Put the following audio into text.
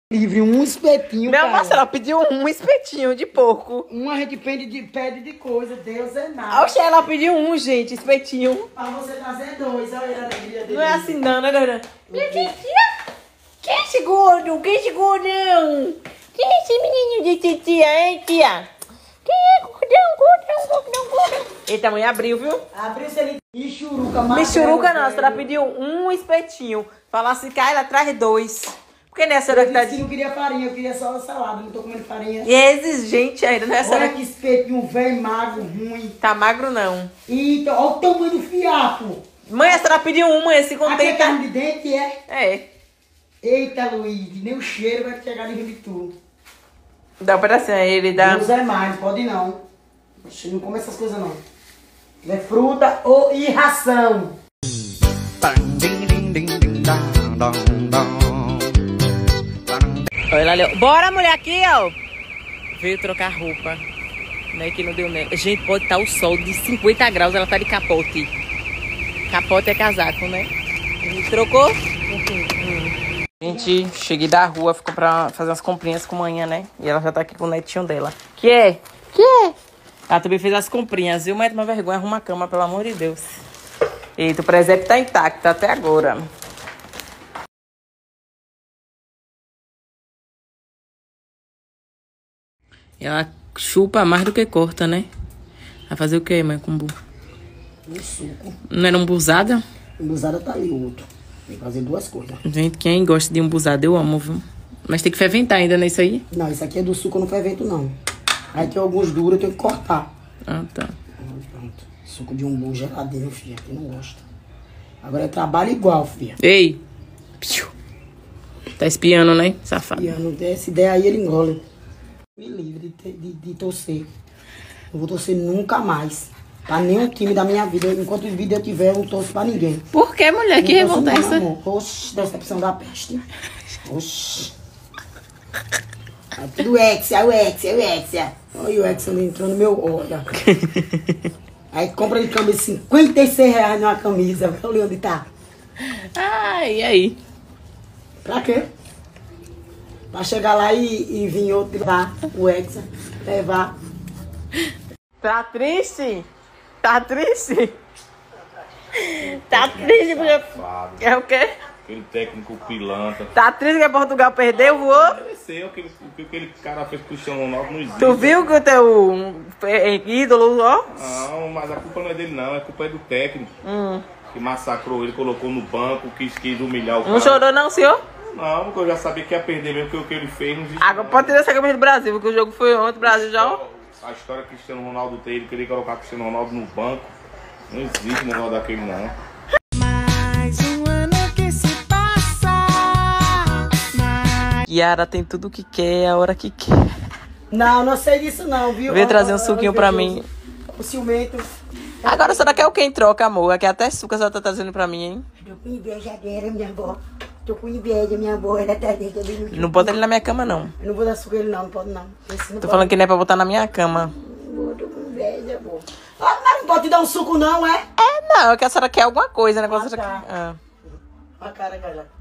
Livre, um espetinho, Não, cara. Marcela, pediu um espetinho de porco. Uma gente pede de coisa, Deus é nada. Oxe, ela pediu um, gente, espetinho. Pra você trazer dois, olha a alegria dele. Não é assim não, né, Dona? Minha tia, quem é esse gordo? Quem é esse gordão? Quem é esse menino de titia, hein, tia? Quem é gordão? Eita, mãe, abriu, viu? Abriu se ele... Michuruca, Michuruca não, a senhora pediu um espetinho. Falasse que ela traz dois. Porque né, a senhora que tá Eu não queria farinha, eu queria só salada, não tô comendo farinha. E é exigente ainda, né, senhora? Olha que espetinho velho, magro, ruim. Tá magro, não. Eita, olha o tamanho do fiapo. Mãe, a senhora pediu um, mãe, se Aqui é contenta. carne de dente, é? É. Eita, Luiz, nem o cheiro vai chegar em de tudo. Dá um pedacinho aí, ele dá. Deus é mais, pode não. Oxe, não come essas coisas não. É fruta ou e ração. Olha ali, ó. Bora, mulher, aqui, ó. Veio trocar roupa. Né, que não deu nela. Gente, pode estar o sol de 50 graus, ela tá de capote. Capote é casaco, né? E trocou? Gente, cheguei da rua, ficou pra fazer umas comprinhas com manhã, né? E ela já tá aqui com o netinho dela. Que é? Ela também fez as comprinhas, viu? Mas uma vergonha, arruma a cama, pelo amor de Deus. Eita, o presépio tá intacto até agora. Ela chupa mais do que corta, né? Vai fazer o que, mãe, com bu? Um suco. Não era umbuzada? Umbuzada tá ali, outro. Tem que fazer duas coisas. Gente, quem gosta de umbuzada, eu amo, viu? Mas tem que ferventar ainda nisso aí? Não, isso aqui é do suco, eu não fervento não. Aí tem alguns duros, eu tenho que cortar. Ah, tá. Pronto. Suco de umbu geladeiro, filha, que não gosta. Agora é trabalho igual, filha. Ei! Tá espiando, né, safado? E não tem essa ideia aí, ele engole. Me livre de torcer. Não vou torcer nunca mais. Pra nenhum time da minha vida. Enquanto vida eu tiver, eu não torço pra ninguém. Por que, mulher? Que revolta é essa? Oxi, decepção da peste. Oxi. É tudo Hexia, o Hexia. Olha o Hexia entrou no meu olho. Aí compra de camisa R$56 numa camisa. Olha onde tá. Ah, e aí? Pra quê? Pra chegar lá e vir outro levar o Hexia. Levar. Tá triste? Tá triste? Tá triste porque... É o quê? Aquele técnico pilantra. Tá triste que Portugal perdeu, voou? Mereceu, aquele cara fez com o Cristiano Ronaldo não existe. Tu viu que o teu ídolo, ó? Não, mas a culpa não é dele não, a culpa é do técnico. Que massacrou ele, colocou no banco, quis humilhar o cara. Não chorou não, senhor? Não, porque eu já sabia que ia perder mesmo, que o que ele fez não existe. Agora pode tirar essa camisa do Brasil, porque o jogo foi ontem, o Brasil já, ó. A história que Cristiano Ronaldo tem, ele queria colocar Cristiano Ronaldo no banco. Não existe negócio daquele não. Mais um ano que se passa. Yara tem tudo o que quer, a hora que quer. Não, não sei disso não, viu? Veio trazer um suquinho pra mim. O ciumento. Agora a senhora quer o que em troca, amor? Aqui até suco a senhora tá trazendo pra mim, hein? Tô com inveja dela, minha avó. Tô com inveja, minha avó. Ela tá dentro ali. Não bota ele na minha cama, não. Eu não vou dar suco a ele não pode não. Tô falando que não é pra botar na minha cama. Tô com inveja, avó. Ah, mas não pode te dar um suco não, é? É, não, é que a senhora quer alguma coisa, né? Ah, A senhora tá. quer... Ah. A cara, galera.